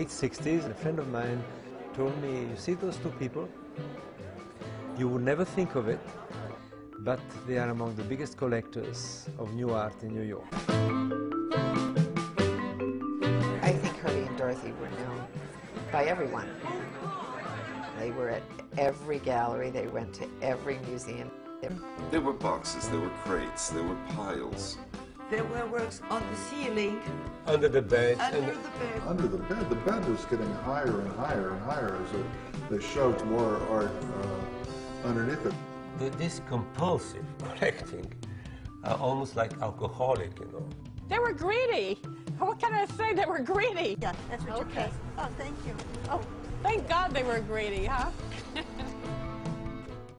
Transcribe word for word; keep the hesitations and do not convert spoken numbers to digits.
late sixties, a friend of mine told me, you see those two people? You would never think of it, but they are among the biggest collectors of new art in New York. I think Herbie and Dorothy were known by everyone. They were at every gallery, they went to every museum. There were boxes, there were crates, there were piles. There were works on the ceiling, Under the bed. under and the bed. Under the bed. The bed was getting higher and higher and higher as it, they shoved more art uh, underneath it. the, this compulsive collecting, uh, almost like alcoholic, you know. They were greedy. What can I say? They were greedy. Yeah, that's what Okay. you said. Oh, thank you. Oh. Thank God they were greedy, huh?